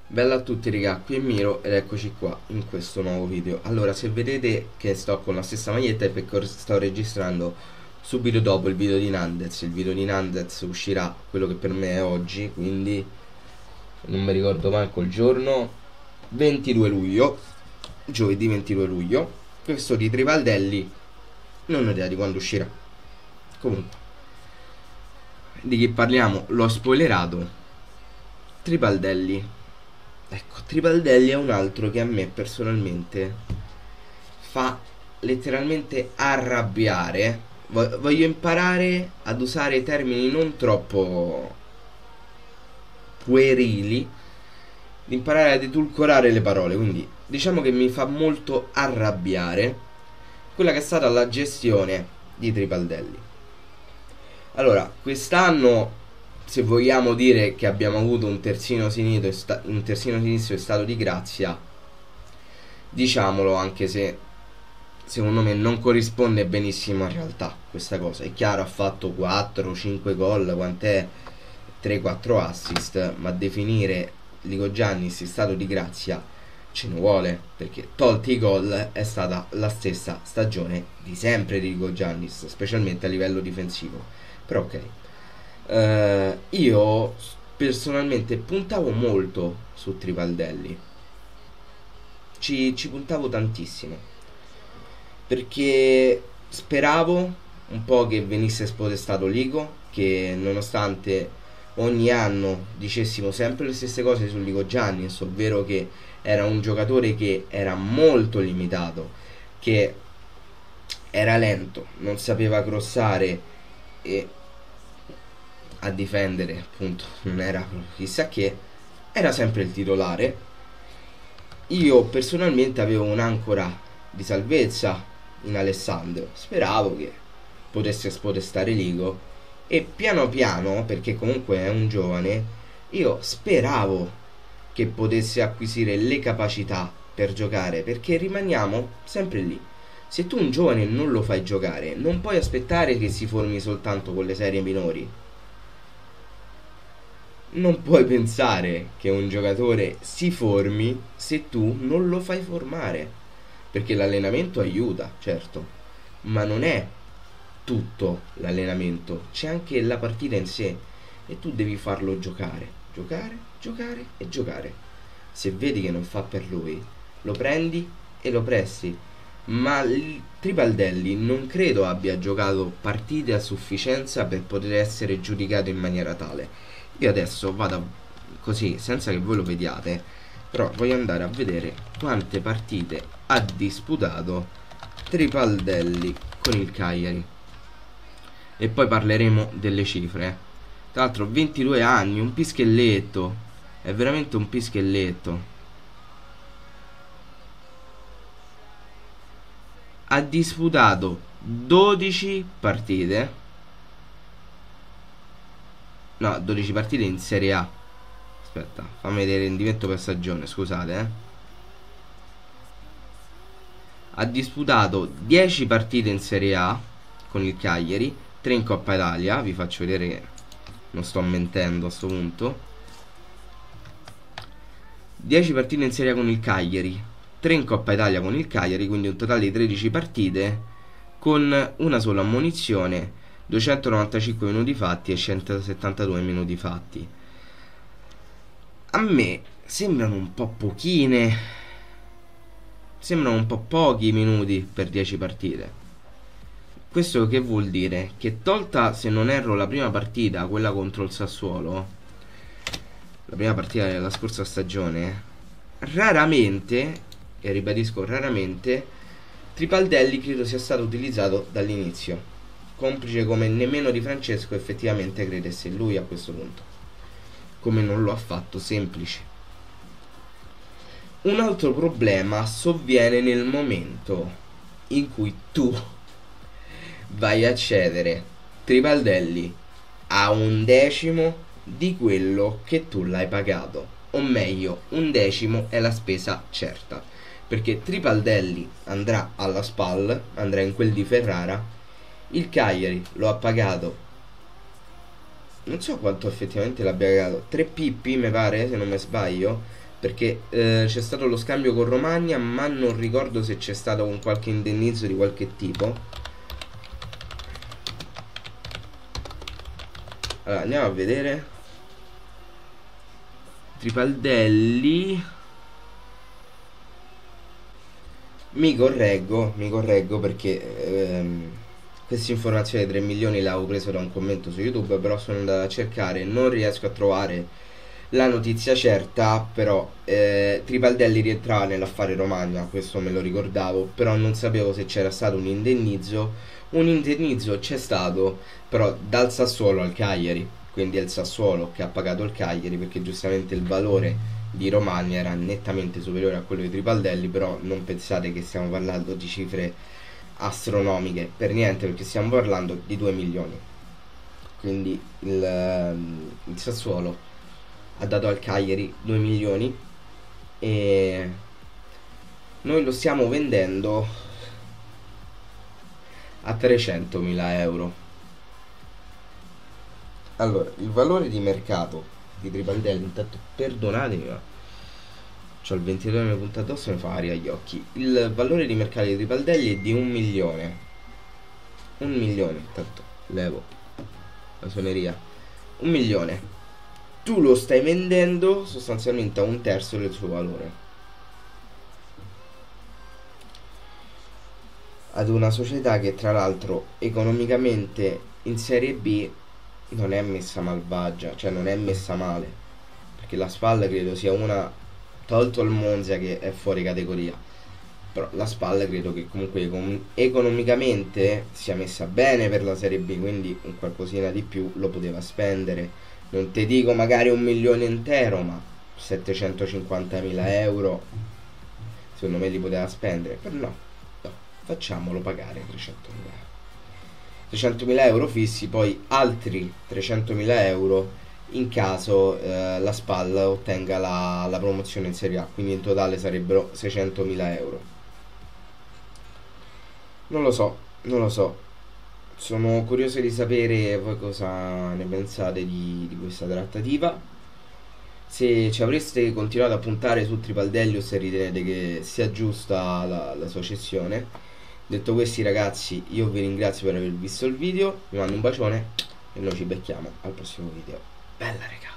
Bella a tutti raga, qui è Miro ed eccoci qua in questo nuovo video. Allora, se vedete che sto con la stessa maglietta è perché sto registrando subito dopo il video di Nandez. Il video di Nandez uscirà quello che per me è oggi, quindi non mi ricordo manco il giorno, 22 luglio, giovedì 22 luglio. Questo di Trivaldelli non ho idea di quando uscirà. Comunque, di chi parliamo? L'ho spoilerato. Tribaldelli. Ecco, Tribaldelli è un altro che a me personalmente fa letteralmente arrabbiare. Voglio imparare ad usare termini non troppo puerili, di imparare ad edulcorare le parole. Quindi diciamo che mi fa molto arrabbiare quella che è stata la gestione di Tribaldelli. Allora, quest'anno, se vogliamo dire che abbiamo avuto un terzino sinistro in stato di grazia, diciamolo, anche se secondo me non corrisponde benissimo a realtà questa cosa. È chiaro, ha fatto 4-5 gol, quant'è, 3-4 assist, ma definire Ligo Giannis in stato di grazia ce ne vuole, perché tolti i gol è stata la stessa stagione di sempre di Ligo Giannis, specialmente a livello difensivo. Però ok. Io personalmente puntavo molto su Trivaldelli, ci puntavo tantissimo, perché speravo un po' che venisse spodestato Ligo, che nonostante ogni anno dicessimo sempre le stesse cose su Ligo Giannis, ovvero che era un giocatore che era molto limitato, che era lento, non sapeva crossare e a difendere appunto non era proprio chissà che, era sempre il titolare. Io personalmente avevo un'ancora di salvezza in Alessandro, speravo che potesse spodestare Ligo e piano piano, perché comunque è un giovane, io speravo che potesse acquisire le capacità per giocare, perché rimaniamo sempre lì. Se tu un giovane non lo fai giocare, non puoi aspettare che si formi soltanto con le serie minori. Non puoi pensare che un giocatore si formi se tu non lo fai formare, perché l'allenamento aiuta, certo, ma non è tutto l'allenamento, c'è anche la partita in sé e tu devi farlo giocare, giocare, giocare e giocare. Se vedi che non fa per lui, lo prendi e lo presti. Ma il Tribaldelli non credo abbia giocato partite a sufficienza per poter essere giudicato in maniera tale. Io adesso vado così, senza che voi lo vediate, però voglio andare a vedere quante partite ha disputato Tribaldelli con il Cagliari. E poi parleremo delle cifre. Tra l'altro 22 anni, un pischelletto, è veramente un pischelletto. Ha disputato 12 partite, no, 12 partite in Serie A. Aspetta, fammi vedere il rendimento per stagione, scusate. Ha disputato 10 partite in Serie A con il Cagliari, 3 in Coppa Italia, vi faccio vedere che non sto mentendo a sto punto. 10 partite in Serie A con il Cagliari, 3 in Coppa Italia con il Cagliari, quindi un totale di 13 partite con una sola ammonizione, 295 minuti fatti e 172 minuti fatti. A me sembrano un po' pochine, sembrano un po' pochi minuti per 10 partite. Questo che vuol dire? Che tolta, se non erro, la prima partita, quella contro il Sassuolo, la prima partita della scorsa stagione, raramente, e ribadisco raramente, Tripaldelli credo sia stato utilizzato dall'inizio, complice come nemmeno Di Francesco effettivamente credesse in lui a questo punto, come non lo ha fatto Semplice. Un altro problema sovviene nel momento in cui tu vai a cedere Tribaldelli a un decimo di quello che tu l'hai pagato, o meglio, un decimo è la spesa certa, perché Tribaldelli andrà alla SPAL, andrà in quel di Ferrara, il Cagliari lo ha pagato, non so quanto effettivamente l'abbia pagato, 3 pippi mi pare, se non mi sbaglio, perché c'è stato lo scambio con Romagna, ma non ricordo se c'è stato un qualche indennizzo di qualche tipo. Allora, andiamo a vedere. Tripaldelli. Mi correggo perché questa informazione di 3 milioni l'avevo preso da un commento su YouTube, però sono andato a cercare, non riesco a trovare la notizia certa, però Tripaldelli rientrava nell'affare Romagna, questo me lo ricordavo, però non sapevo se c'era stato un indennizzo. Un indennizzo c'è stato, però dal Sassuolo al Cagliari, quindi è il Sassuolo che ha pagato il Cagliari perché giustamente il valore di Romagna era nettamente superiore a quello di Tripaldelli, però non pensate che stiamo parlando di cifre astronomiche, per niente, perché stiamo parlando di 2 milioni. Quindi il Sassuolo ha dato al Cagliari 2 milioni e noi lo stiamo vendendo a 300.000 euro. Allora, il valore di mercato di Tripaldelli, intanto perdonatemi, ma c'ho il ventilatore che mi punta addosso e mi fa aria agli occhi. Il valore di mercato di Tripaldelli è di 1 milione. 1 milione, intanto levo la suoneria. 1 milione. Tu lo stai vendendo sostanzialmente a un terzo del suo valore. Ad una società che tra l'altro economicamente in Serie B non è messa malvagia, cioè non è messa male, perché la Spal credo sia una, tolto il Monza che è fuori categoria, però la Spal credo che comunque economicamente sia messa bene per la Serie B, quindi un qualcosina di più lo poteva spendere. Non ti dico magari 1 milione intero, ma 750.000 euro secondo me li poteva spendere, però no, facciamolo pagare 300.000 euro. 300.000 euro fissi, poi altri 300.000 euro in caso la SPAL ottenga la promozione in Serie A, quindi in totale sarebbero 600.000 euro. Non lo so, non lo so. Sono curioso di sapere voi cosa ne pensate di questa trattativa. Se ci avreste continuato a puntare su Tripaldelli o se ritenete che sia giusta la sua cessione. Detto questi ragazzi, io vi ringrazio per aver visto il video, vi mando un bacione e noi ci becchiamo al prossimo video. Bella raga!